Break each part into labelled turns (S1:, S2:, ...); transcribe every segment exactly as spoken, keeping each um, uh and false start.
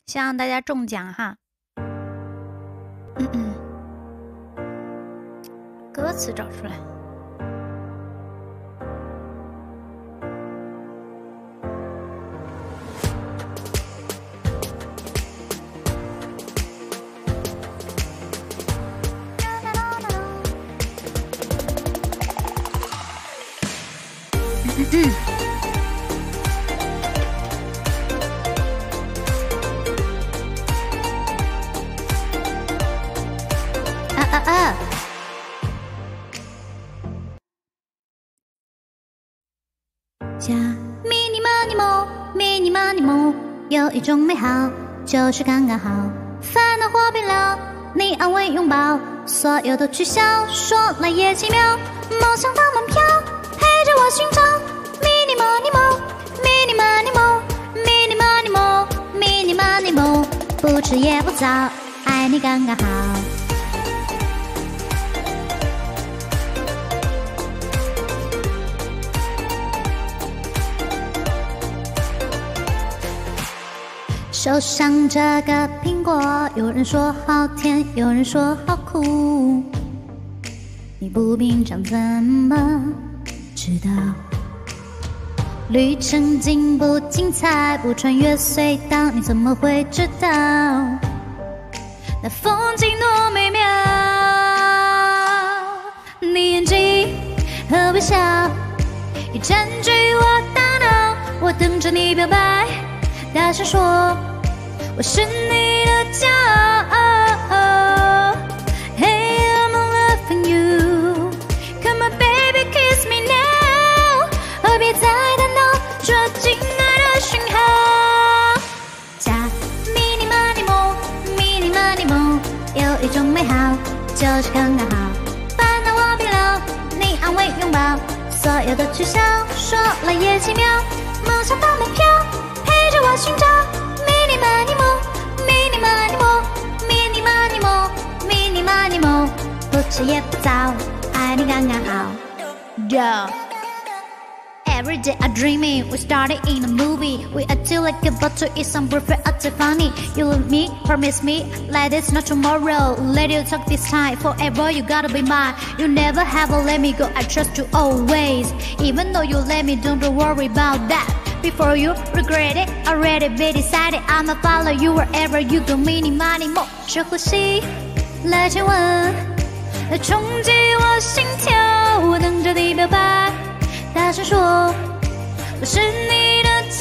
S1: 希望大家中奖哈。嗯嗯，歌词找出来。嗯嗯。啊啊啊！加 mini money mo mini money mo， 有一种美好就是刚刚好，烦恼或疲劳，你安慰拥抱，所有都取消，说来也奇妙，梦想的门票陪着我寻找 mini money mo mini money mo mini money mo mini money mo， 不迟也不早，爱你刚刚好。手上这个苹果，有人说好甜，有人说好苦，你不品尝怎么知道？旅程精不精彩，不穿越隧道，你怎么会知道？那风景多美妙，你眼睛和微笑已占据我大脑，我等着你表白，大声说我是你的骄傲。 Hey, I'm loving you, come on baby kiss me now， 何必再打闹，抓紧爱的讯号。加 mini money mo mini money mo， 有一种美好就是刚刚好，烦恼或疲劳，你安慰拥抱，所有的取消，说来也奇妙，梦想的门票陪着我寻找 mini money mo mini money mo mini money mo mini money mo， 不迟也不早，爱你刚刚好。Yo Every day I dreaming, we started in a movie. We acting like a butter, it's some perfect, acting funny. You love me, promise me, like it's not tomorrow. Let you talk this time, forever you gotta be mine. You never have to let me go, I trust you always. Even though you let me, don't worry about that. Before you regret it, already be decided. I'ma follow you wherever you go. Mini money more， 深呼吸，来亲吻，来冲击我心跳，我等着你表白。大声说我是你的骄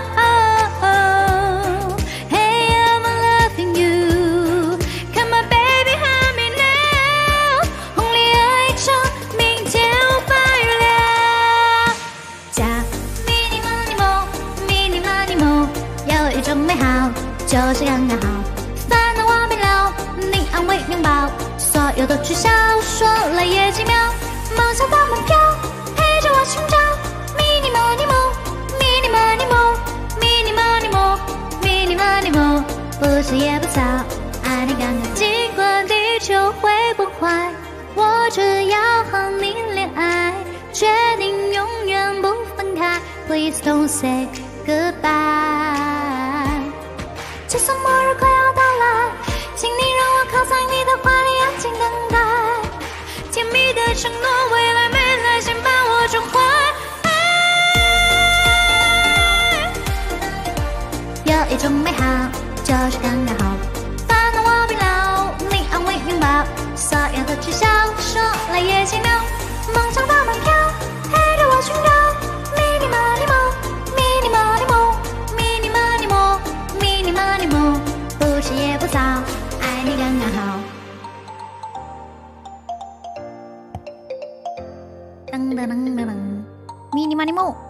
S1: 傲。 Hey, I'm loving you, come on baby hug me now， 红恋爱一场，明天无法预料。加 mini money mo mini money mo， 有一种美好就是刚刚好，烦恼或疲劳，你安慰拥抱，所有都取消，说来也奇妙，梦想的门票陪着我寻找 mini money mo mini money mo mini money mo mini money mo， 不迟也不早，爱你刚刚。尽管地球会崩坏，我只要和你恋爱，决定永远不分开。Please don't say goodbye。就算末日快要到来，请你让我靠在你的怀里，安静等待。甜蜜的承诺，未来没来，先把我宠坏。有一种美好就是刚刚好，烦恼或疲劳，你安慰拥抱，所有的取消，说来也奇妙，梦想的门票陪着我寻找 mini money mo mini money mo mini money mo mini money mo， 不迟也不早，爱你刚刚好。噔噔噔噔噔 ，mini money mo。